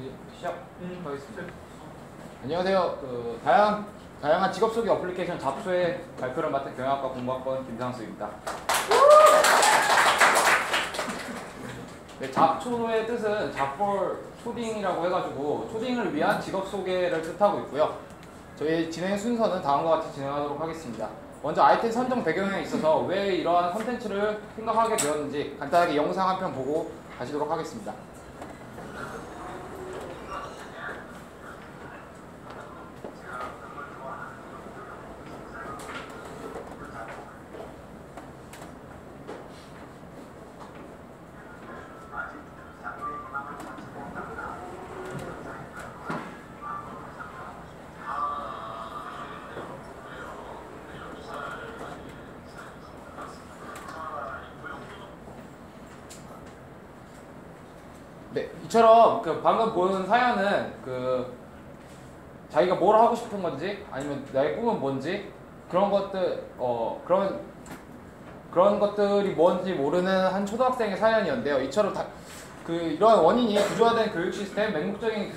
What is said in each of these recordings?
시작하겠습니다. 안녕하세요. 다양한 직업 소개 어플리케이션 잡초의 발표를 맡은 경영학과 공부학번 김상수입니다. 네, 잡초의 뜻은 잡볼 초딩이라고 해가지고 초딩을 위한 직업 소개를 뜻하고 있고요. 저희 진행 순서는 다음과 같이 진행하도록 하겠습니다. 먼저 아이템 선정 배경에 있어서 왜 이러한 컨텐츠를 생각하게 되었는지 간단하게 영상 한 편 보고 가시도록 하겠습니다. 네, 이처럼 방금 보는 사연은 자기가 뭘 하고 싶은 건지 아니면 나의 꿈은 뭔지 그런 것들 그런 것들이 뭔지 모르는 한 초등학생의 사연이었는데요. 이처럼 이러한 원인이 구조화된 교육 시스템, 맹목적인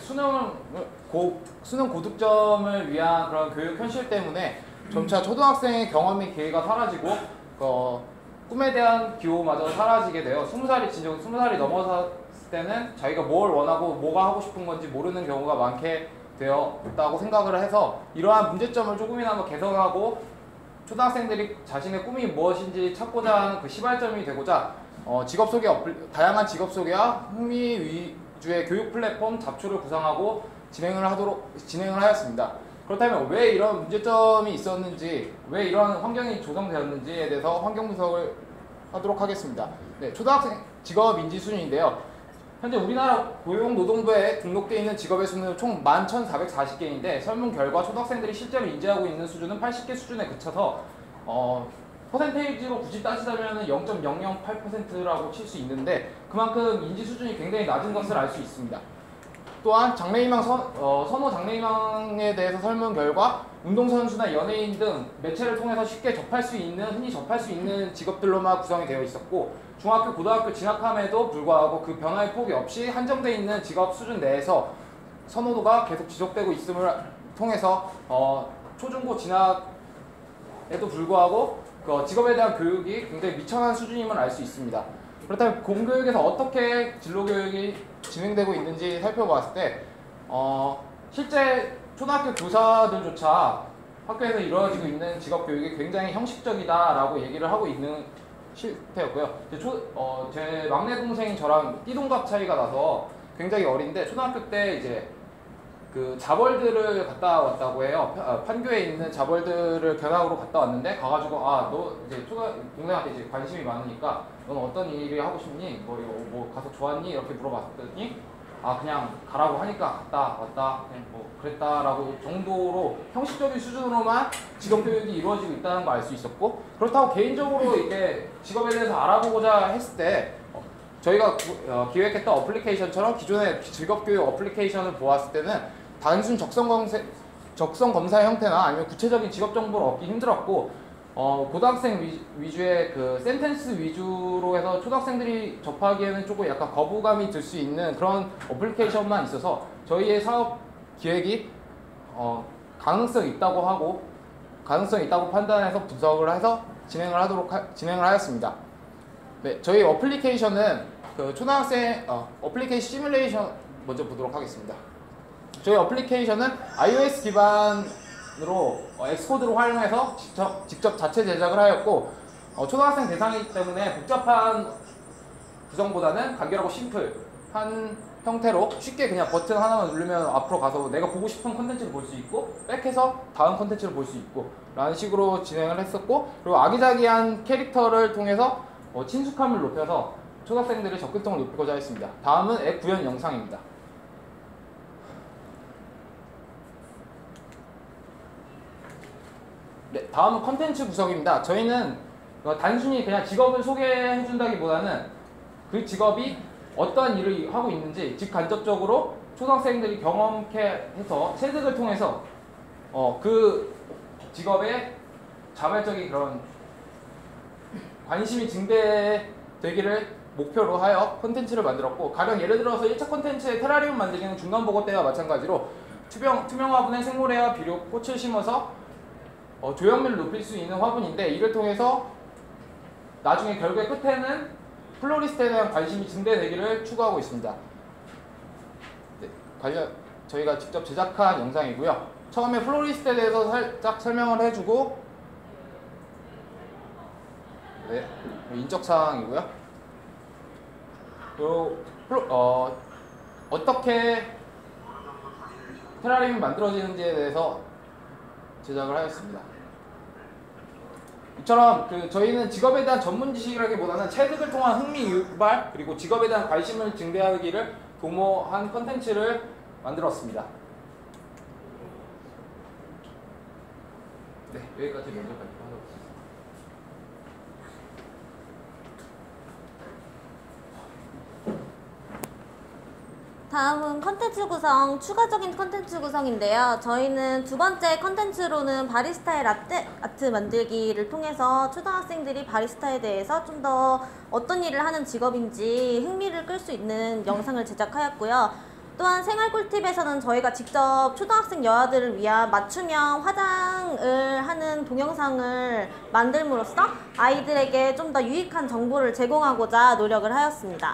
수능 고득점을 위한 그런 교육 현실 때문에 점차 초등학생의 경험이 기회가 사라지고 꿈에 대한 기호마저 사라지게 되어 20살이 넘어섰을 때는 자기가 뭘 원하고 뭐가 하고 싶은 건지 모르는 경우가 많게 되었다고 생각을 해서 이러한 문제점을 조금이나마 개선하고 초등학생들이 자신의 꿈이 무엇인지 찾고자 하는 그 시발점이 되고자 다양한 직업 소개와 흥미 위주의 교육 플랫폼 잡초를 구상하고 진행을 하였습니다. 그렇다면 왜 이런 문제점이 있었는지, 왜 이런 환경이 조성되었는지에 대해서 환경 분석을 하도록 하겠습니다. 네, 초등학생 직업 인지 수준인데요. 현재 우리나라 고용노동부에 등록되어 있는 직업의 수는 총 11,440개인데 설문 결과 초등학생들이 실제로 인지하고 있는 수준은 80개 수준에 그쳐서 퍼센테이지로 굳이 따지자면 0.008%라고 칠 수 있는데 그만큼 인지 수준이 굉장히 낮은 것을 알 수 있습니다. 또한 장래희망 선호 장래희망에 대해서 설문 결과 운동선수나 연예인 등 매체를 통해서 쉽게 흔히 접할 수 있는 직업들로만 구성이 되어 있었고 중학교, 고등학교 진학함에도 불구하고 그 변화의 폭이 없이 한정되어 있는 직업 수준 내에서 선호도가 계속 지속되고 있음을 통해서 초중고 진학에도 불구하고 직업에 대한 교육이 굉장히 미천한 수준임을 알 수 있습니다. 그렇다면 공교육에서 어떻게 진로교육이 진행되고 있는지 살펴봤을 때 실제 초등학교 교사들조차 학교에서 이루어지고 있는 직업교육이 굉장히 형식적이다라고 얘기를 하고 있는 실태였고요. 제 막내 동생이 저랑 띠동갑 차이가 나서 굉장히 어린데 초등학교 때 이제 자벌들을 갔다 왔다고 해요. 판교에 있는 자벌들을 견학으로 갔다 왔는데 가가지고 너 이제 동생한테 이제 관심이 많으니까 너는 어떤 일을 하고 싶니? 뭐 가서 좋았니? 이렇게 물어봤더니 그냥 가라고 하니까 갔다 왔다 그냥 뭐 그랬다라고 정도로 형식적인 수준으로만 직업교육이 이루어지고 있다는 걸 알 수 있었고 그렇다고 개인적으로 이게 직업에 대해서 알아보고자 했을 때 저희가 기획했던 어플리케이션처럼 기존의 직업교육 어플리케이션을 보았을 때는 단순 적성 검사 형태나 아니면 구체적인 직업 정보를 얻기 힘들었고 고등학생 위주의 센텐스 위주로 해서 초등학생들이 접하기에는 조금 약간 거부감이 들 수 있는 그런 어플리케이션만 있어서 저희의 사업 기획이 가능성이 있다고 판단해서 분석을 해서 진행을 하였습니다. 네, 저희 어플리케이션은 초등학생 어플리케이션 시뮬레이션 먼저 보도록 하겠습니다. 저희 어플리케이션은 iOS 기반으로 엑스코드를 활용해서 직접 자체 제작을 하였고 초등학생 대상이기 때문에 복잡한 구성보다는 간결하고 심플한 형태로 쉽게 그냥 버튼 하나만 누르면 앞으로 가서 내가 보고 싶은 컨텐츠를 볼 수 있고 백해서 다음 컨텐츠를 볼 수 있고 라는 식으로 진행을 했었고 그리고 아기자기한 캐릭터를 통해서 친숙함을 높여서 초등학생들의 접근성을 높이고자 했습니다. 다음은 앱 구현 영상입니다. 네, 다음은 컨텐츠 구성입니다. 저희는 단순히 그냥 직업을 소개해준다기보다는 그 직업이 어떠한 일을 하고 있는지 직간접적으로 초등학생들이 경험케 해서 체득을 통해서 그 직업의 자발적인 그런 관심이 증대되기를 목표로 하여 콘텐츠를 만들었고, 가령 예를 들어서 1차 콘텐츠의 테라리움 만들기는 중간 보고 때와 마찬가지로 투명 화분에 생모래와 비료, 꽃을 심어서 조형미를 높일 수 있는 화분인데, 이를 통해서 나중에 결국에 끝에는 플로리스트에 대한 관심이 증대되기를 추구하고 있습니다. 네, 저희가 직접 제작한 영상이고요. 처음에 플로리스트에 대해서 살짝 설명을 해주고, 네, 인적사항이고요. 그리고 어떻게 테라리움이 만들어지는지에 대해서 제작을 하였습니다. 이처럼 저희는 직업에 대한 전문 지식이라기보다는 체득을 통한 흥미 유발, 그리고 직업에 대한 관심을 증대하기를 도모한 컨텐츠를 만들었습니다. 네, 여기까지 먼저 발표하도록 하겠습니다. 다음은 컨텐츠 구성, 추가적인 컨텐츠 구성인데요. 저희는 두 번째 컨텐츠로는 바리스타의 라떼아트 만들기를 통해서 초등학생들이 바리스타에 대해서 좀 더 어떤 일을 하는 직업인지 흥미를 끌 수 있는 영상을 제작하였고요. 또한 생활 꿀팁에서는 저희가 직접 초등학생 여아들을 위한 맞춤형 화장을 하는 동영상을 만들므로써 아이들에게 좀 더 유익한 정보를 제공하고자 노력을 하였습니다.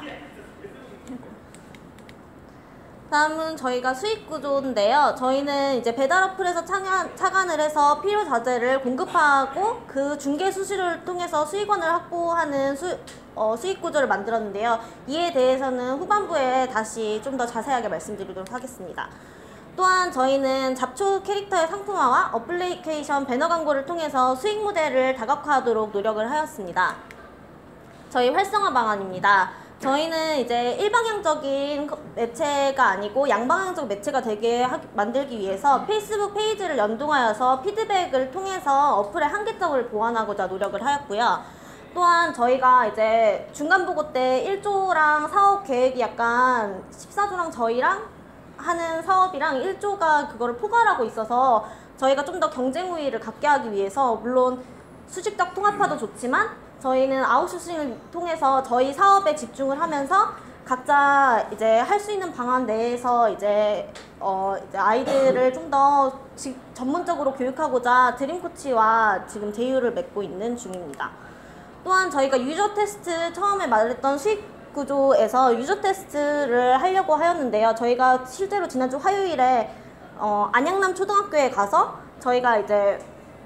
다음은 저희가 수익 구조인데요. 저희는 이제 배달 어플에서 착안을 해서 필요 자재를 공급하고 그 중개 수수료를 통해서 수익원을 확보하는 수익 구조를 만들었는데요. 이에 대해서는 후반부에 다시 좀 더 자세하게 말씀드리도록 하겠습니다. 또한 저희는 잡초 캐릭터의 상품화와 어플리케이션 배너 광고를 통해서 수익 모델을 다각화하도록 노력을 하였습니다. 저희 활성화 방안입니다. 저희는 이제 일방향적인 매체가 아니고 양방향적 매체가 되게 만들기 위해서 페이스북 페이지를 연동하여서 피드백을 통해서 어플의 한계점을 보완하고자 노력을 하였고요. 또한 저희가 이제 중간보고 때 1조랑 사업 계획이 약간 14조랑 저희랑 하는 사업이랑 1조가 그거를 포괄하고 있어서 저희가 좀 더 경쟁 우위를 갖게 하기 위해서 물론 수직적 통합화도 좋지만 저희는 아웃소싱을 통해서 저희 사업에 집중을 하면서 각자 이제 할 수 있는 방안 내에서 이제 아이들을 좀 더 전문적으로 교육하고자 드림코치와 지금 제휴를 맺고 있는 중입니다. 또한 저희가 유저 테스트 처음에 말했던 수익 구조에서 유저 테스트를 하려고 하였는데요. 저희가 실제로 지난주 화요일에 안양남 초등학교에 가서 저희가 이제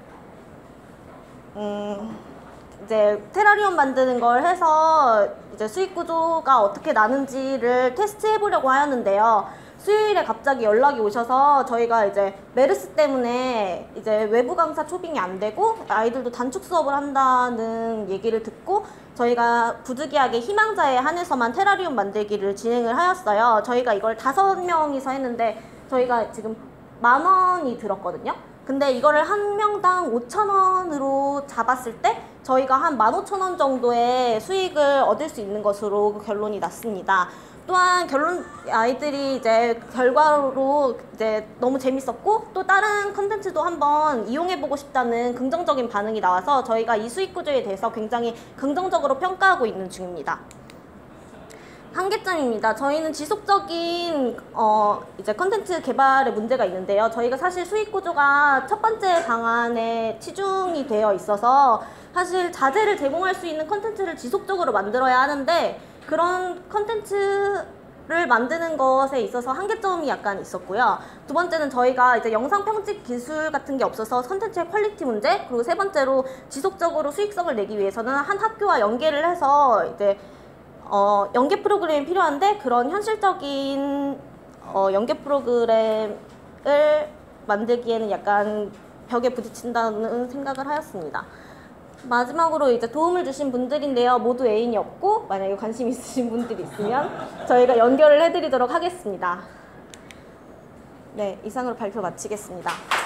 테라리움 만드는 걸 해서 이제 수익 구조가 어떻게 나는지를 테스트해 보려고 하였는데요. 수요일에 갑자기 연락이 오셔서 저희가 이제 메르스 때문에 이제 외부 강사 초빙이 안 되고 아이들도 단축 수업을 한다는 얘기를 듣고 저희가 부득이하게 희망자에 한해서만 테라리움 만들기를 진행을 하였어요. 저희가 이걸 5명이서 했는데 저희가 지금 10,000원이 들었거든요. 근데 이거를 한 명당 5,000원으로 잡았을 때 저희가 한 15,000원 정도의 수익을 얻을 수 있는 것으로 결론이 났습니다. 또한 아이들이 이제 결과로 이제 너무 재밌었고 또 다른 컨텐츠도 한번 이용해보고 싶다는 긍정적인 반응이 나와서 저희가 이 수익 구조에 대해서 굉장히 긍정적으로 평가하고 있는 중입니다. 한계점입니다. 저희는 지속적인 이제 컨텐츠 개발에 문제가 있는데요. 저희가 사실 수익 구조가 첫 번째 방안에 치중이 되어 있어서 사실 자재를 제공할 수 있는 컨텐츠를 지속적으로 만들어야 하는데 그런 컨텐츠를 만드는 것에 있어서 한계점이 약간 있었고요. 두 번째는 저희가 이제 영상 편집 기술 같은 게 없어서 컨텐츠의 퀄리티 문제, 그리고 세 번째로 지속적으로 수익성을 내기 위해서는 한 학교와 연계를 해서 이제 연계 프로그램이 필요한데 그런 현실적인 연계 프로그램을 만들기에는 약간 벽에 부딪힌다는 생각을 하였습니다. 마지막으로 이제 도움을 주신 분들인데요. 모두 애인이 없고 만약에 관심 있으신 분들이 있으면 저희가 연결을 해드리도록 하겠습니다. 네, 이상으로 발표 마치겠습니다.